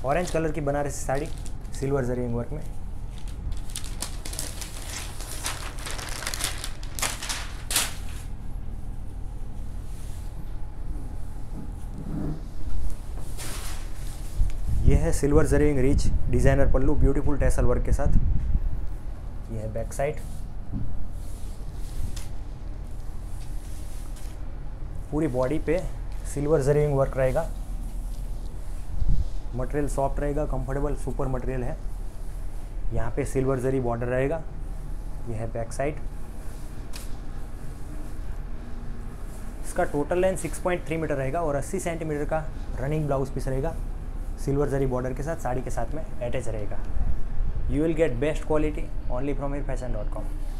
Orange colour की Banarasi sari silver जरिंग work में। ये है सिल्वर जरिंग rich designer pallu beautiful tassel work के साथ। ये है बैक साइड, पूरी बॉडी पे सिल्वर जरिंग वर्क रहेगा। मटेरियल सॉफ्ट रहेगा, कंफर्टेबल सुपर मटेरियल है। यहाँ पे सिल्वर जरी बॉर्डर रहेगा। ये है बैक साइड। इसका टोटल लेंथ 6.3 मीटर रहेगा और 80 सेंटीमीटर का रनिंग ब्लाउज पीस रहेगा। सिल्वर जरी बॉर्डर के साथ साड़ी के साथ में अटैच रहेगा। You will get best quality only from mirfashion.com।